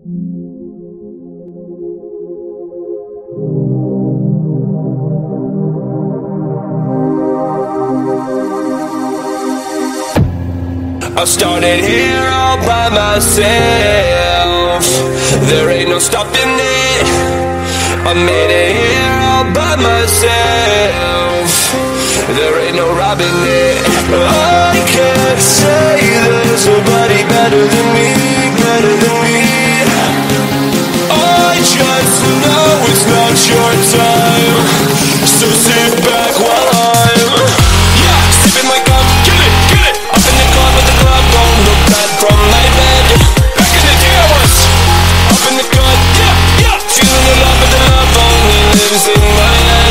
I started here all by myself. There ain't no stopping it. I made it here all by myself. There ain't no robbing it. I can't say there's nobody better than me, better than me. I just know it's not your time, so sit back while I'm sipping my cup, get it, up in the club with the club, don't look back from my bed. Back in the day I was up in the cut, feeling the love, but the love only lives in my head.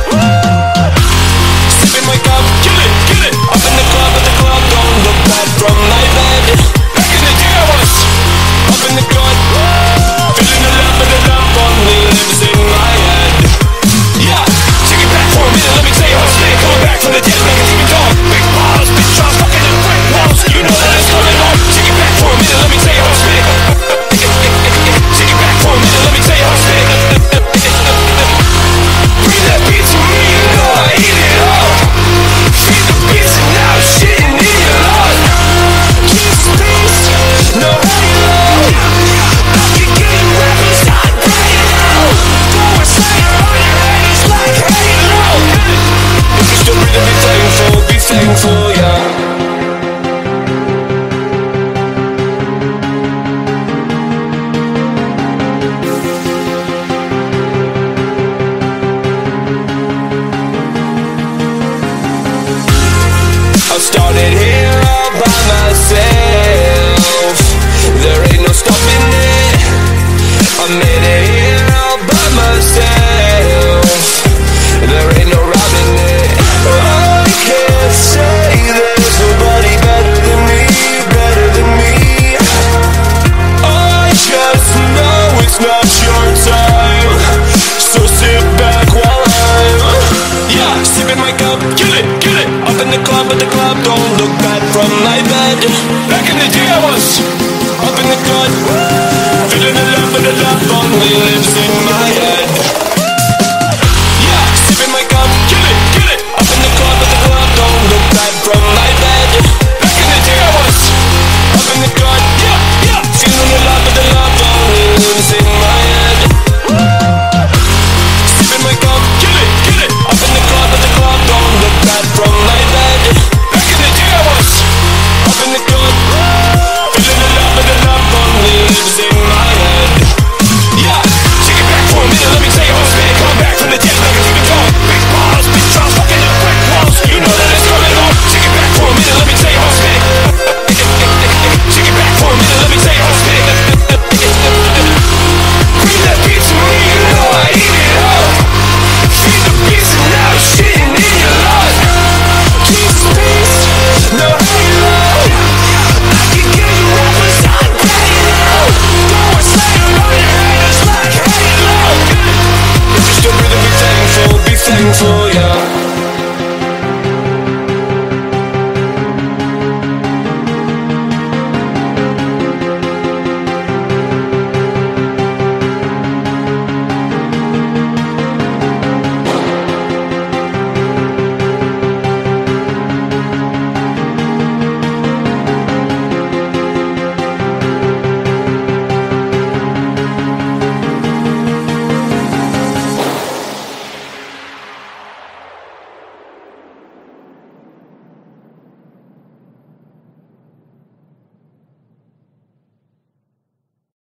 Sipping my cup, get it, up in the club with the club, don't look back from my bed. Back in the day I was up in the cut, feeling the love, but the love only lives in my head. Take it back for a minute, let me tell you how it's been. Coming back from the dead, make it even dark. Big balls, big shots, fucking in brick walls. You know that it's coming on. Take it back for a minute, let me tell you how it's been. Take it back for a minute, let me tell you how it's been. Bring that beat to me, you know I eat it all. Feed the beats and now I'm shitting in your love. Jesus peace, no halo. I can get you rappers, I'm praying out. Go and say it on your head, it's like halo. If you're still breathing, be thankful, yeah. I started here all by myself. There ain't no stopping it. I made it here all by myself. There ain't no robbing it. I can't say there's nobody better than me, better than me. I just know it's not your time, so sit back while I'm sipping my cup, get it, up in the club, but the club don't look back from my bed. Back in the day I was up in the cut, feeling the love, but the love only lives in my